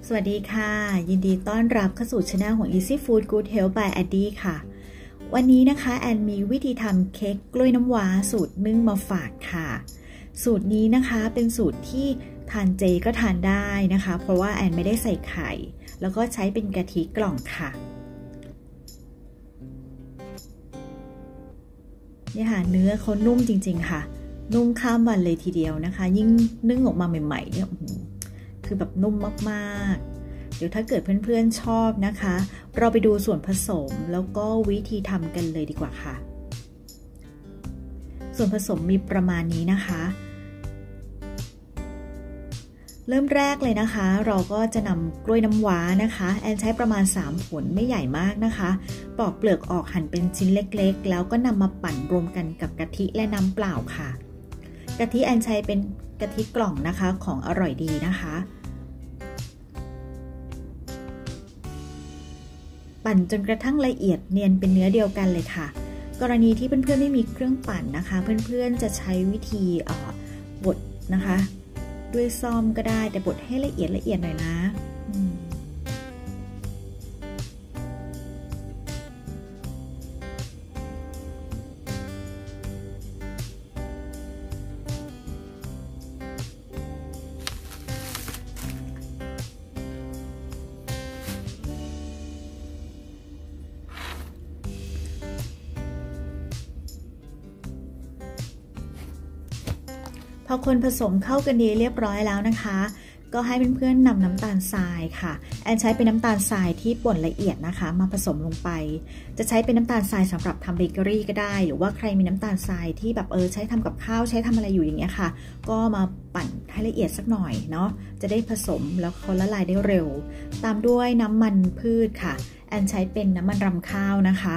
สวัสดีค่ะยินดีต้อนรับเข้าสู่ช่องของ Easy Food Good Health by Addy ค่ะวันนี้นะคะแอนมีวิธีทำเค้กกล้วยน้ำว้าสูตรนึ่งมาฝากค่ะสูตรนี้นะคะเป็นสูตรที่ทานเจก็ทานได้นะคะเพราะว่าแอนไม่ได้ใส่ไข่แล้วก็ใช้เป็นกะทิกล่องค่ะนี่ค่ะเนื้อเขานุ่มจริงๆค่ะนุ่มข้ามวันเลยทีเดียวนะคะยิ่งนึ่งออกมาใหม่ๆเนี่ยคือแบบนุ่มมากๆเดี๋ยวถ้าเกิดเพื่อนๆชอบนะคะเราไปดูส่วนผสมแล้วก็วิธีทำกันเลยดีกว่าค่ะส่วนผสมมีประมาณนี้นะคะเริ่มแรกเลยนะคะเราก็จะนำกล้วยน้ำว้านะคะแอนใช้ประมาณ3ผลไม่ใหญ่มากนะคะปอกเปลือกออกหั่นเป็นชิ้นเล็กๆแล้วก็นำมาปั่นรวมกันกับกะทิและน้ำเปล่าค่ะกะทิแอนใช้เป็นกะทิกล่องนะคะของอร่อยดีนะคะปั่นจนกระทั่งละเอียดเนียนเป็นเนื้อเดียวกันเลยค่ะกรณีที่เพื่อนๆไม่มีเครื่องปั่นนะคะเพื่อนๆจะใช้วิธีบดนะคะด้วยซ่อมก็ได้แต่บดให้ละเอียดหน่อยนะพอคนผสมเข้ากันดีเรียบร้อยแล้วนะคะก็ให้เพื่อนๆนำน้ำตาลทรายค่ะแอนใช้เป็นน้ำตาลทรายที่ป่นละเอียดนะคะมาผสมลงไปจะใช้เป็นน้ำตาลทรายสำหรับทำเบเกอรี่ก็ได้หรือว่าใครมีน้ำตาลทรายที่แบบใช้ทำกับข้าวใช้ทำอะไรอยู่อย่างเงี้ยค่ะก็มาปั่นให้ละเอียดสักหน่อยเนาะจะได้ผสมแล้วเขาละลายได้เร็วตามด้วยน้ำมันพืชค่ะแอนใช้เป็นน้ำมันรำข้าวนะคะ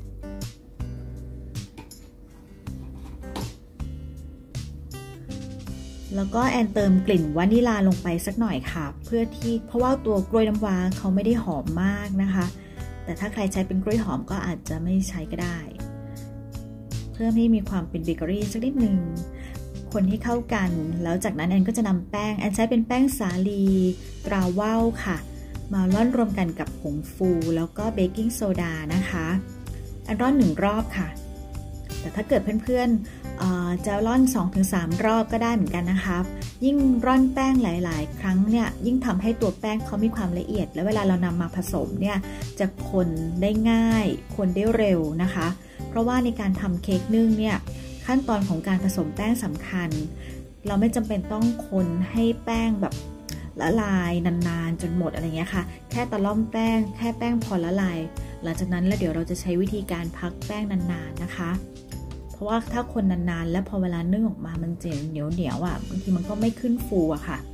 แล้วก็แอนเติมกลิ่นวานิลาลงไปสักหน่อยค่ะเพราะว่าตัวกล้วยน้ำว้าเขาไม่ได้หอมมากนะคะแต่ถ้าใครใช้เป็นกล้วยหอมก็อาจจะไม่ใช้ก็ได้เพิ่มให้มีความเป็นเบเกอรี่สักนิดนึงคนให้เข้ากันแล้วจากนั้นแอนก็จะนำแป้งแอนใช้เป็นแป้งสาลีตราว่าวค่ะมาร่อนรวมกันกับผงฟูแล้วก็เบกกิ้งโซดานะคะแอนร่อน1 รอบค่ะแต่ถ้าเกิดเพื่อนๆจะร่อน 2-3 รอบก็ได้เหมือนกันนะคะยิ่งร่อนแป้งหลายๆครั้งเนี่ยยิ่งทำให้ตัวแป้งเขามีความละเอียดและเวลาเรานำมาผสมเนี่ยจะคนได้ง่ายคนได้เร็วนะคะเพราะว่าในการทำเค้กนึ่งเนี่ยขั้นตอนของการผสมแป้งสำคัญเราไม่จำเป็นต้องคนให้แป้งแบบละลายนานๆจนหมดอะไรเงี้ยค่ะแค่ตะล่อมแป้งแค่แป้งพอละลายหลังจากนั้นแล้วเดี๋ยวเราจะใช้วิธีการพักแป้งนานๆนะคะเพราะว่าถ้าคนนานๆแล้วพอเวลานึ่งออกมามันเจ๋งเหนียวอ่ะบางทีมันก็ไม่ขึ้นฟูอะค่ะ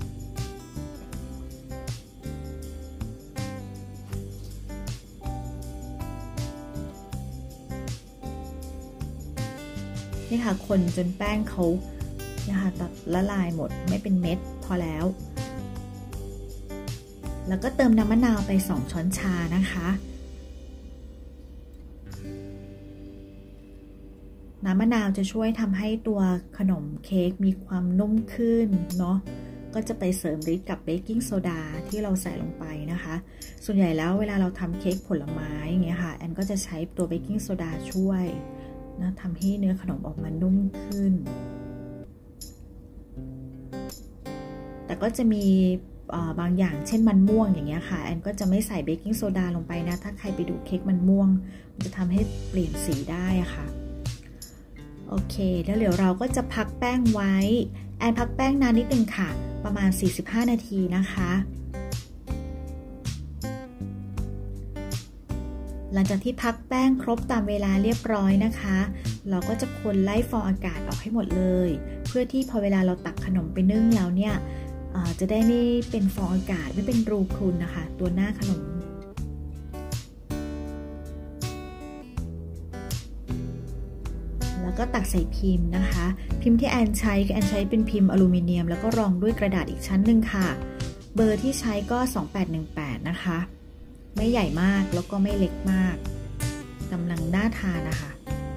นี่ค่ะคนจนแป้งเขานะคะตัดละลายหมดไม่เป็นเม็ดพอแล้วแล้วก็เติมน้ำมะนาวไป2 ช้อนชานะคะน้ำมะนาวจะช่วยทำให้ตัวขนมเค้กมีความนุ่มขึ้นเนาะก็จะไปเสริมฤทธิ์กับเบกกิ้งโซดาที่เราใส่ลงไปนะคะส่วนใหญ่แล้วเวลาเราทำเค้กผลไม้อย่างเงี้ยค่ะแอนก็จะใช้ตัวเบกกิ้งโซดาช่วยนะทำให้เนื้อขนมออกมานุ่มขึ้นแต่ก็จะมีบางอย่างเช่นมันม่วงอย่างเงี้ยค่ะแอนก็จะไม่ใส่เบกกิ้งโซดาลงไปนะถ้าใครไปดูเค้กมันม่วงมันจะทำให้เปลี่ยนสีได้อะค่ะโอเคแล้วเดี๋ยวเราก็จะพักแป้งไว้แอนพักแป้งนานนิดนึงค่ะประมาณ45 นาทีนะคะหลังจากที่พักแป้งครบตามเวลาเรียบร้อยนะคะเราก็จะคนไล่ฟองอากาศออกให้หมดเลยเพื่อที่พอเวลาเราตักขนมไปนึ่งแล้วเนี่ยจะได้ไม่เป็นฟองอากาศไม่เป็นรูพรุนนะคะตัวหน้าขนมแล้วก็ตักใส่พิมพ์นะคะพิมพ์ที่แอนใช้เป็นพิมพ์อลูมิเนียมแล้วก็รองด้วยกระดาษอีกชั้นหนึ่งค่ะเบอร์ที่ใช้ก็2818นะคะไม่ใหญ่มากแล้วก็ไม่เล็กมากกำลังน่าทานนะคะ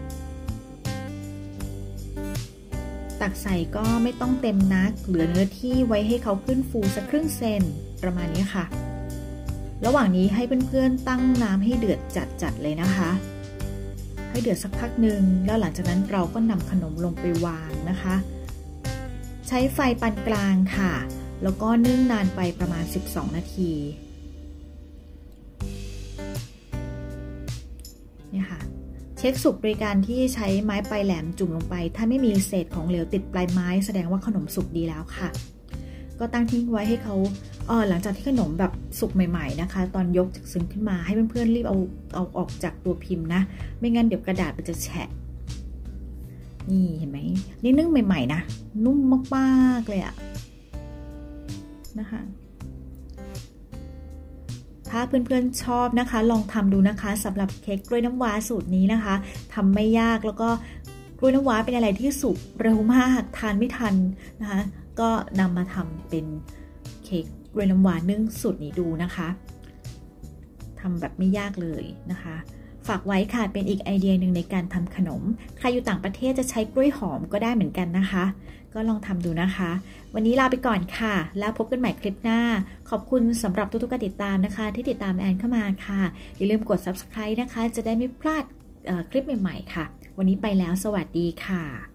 ตักใส่ก็ไม่ต้องเต็มนักเหลือเนื้อที่ไว้ให้เขาขึ้นฟูสักครึ่งเซนประมาณนี้ค่ะระหว่างนี้ให้เพื่อนๆตั้งน้ำให้เดือดจัดๆเลยนะคะให้เดือดสักพักหนึ่งแล้วหลังจากนั้นเราก็นำขนมลงไปวางนะคะใช้ไฟปานกลางค่ะแล้วก็นึ่งนานไปประมาณ12นาทีนี่ค่ะเช็คสุกโดยการที่ใช้ไม้ปลายแหลมจุ่มลงไปถ้าไม่มีเศษของเหลวติดปลายไม้แสดงว่าขนมสุกดีแล้วค่ะก็ตั้งทิ้งไว้ให้เขาหลังจากที่ขนมแบบสุกใหม่ๆนะคะตอนยกจากซึ้งขึ้นมาให้เพื่อนๆรีบเอาออกจากตัวพิมพ์นะไม่งั้นเดี๋ยวกระดาษมันจะแฉะนี่เห็นไหมนี่นึ่งใหม่ๆนะนุ่มมากๆเลยอะนะคะถ้าเพื่อนๆชอบนะคะลองทำดูนะคะสำหรับเค้กกล้วยน้ำว้าสูตรนี้นะคะทำไม่ยากแล้วก็กล้วยน้ำว้าเป็นอะไรที่สุกเร็วมากทานไม่ทันนะคะก็นำมาทำเป็นเค้กกล้วยน้ำว้านึ่งสูตรนี้ดูนะคะทำแบบไม่ยากเลยนะคะฝากไว้ค่ะเป็นอีกไอเดียหนึ่งในการทำขนมใครอยู่ต่างประเทศจะใช้กล้วยหอมก็ได้เหมือนกันนะคะก็ลองทำดูนะคะวันนี้ลาไปก่อนค่ะแล้วพบกันใหม่คลิปหน้าขอบคุณสำหรับทุกๆการติดตามนะคะที่ติดตามแอนเข้ามาค่ะอย่าลืมกด subscribe นะคะจะได้ไม่พลาดคลิปใหม่ๆค่ะวันนี้ไปแล้วสวัสดีค่ะ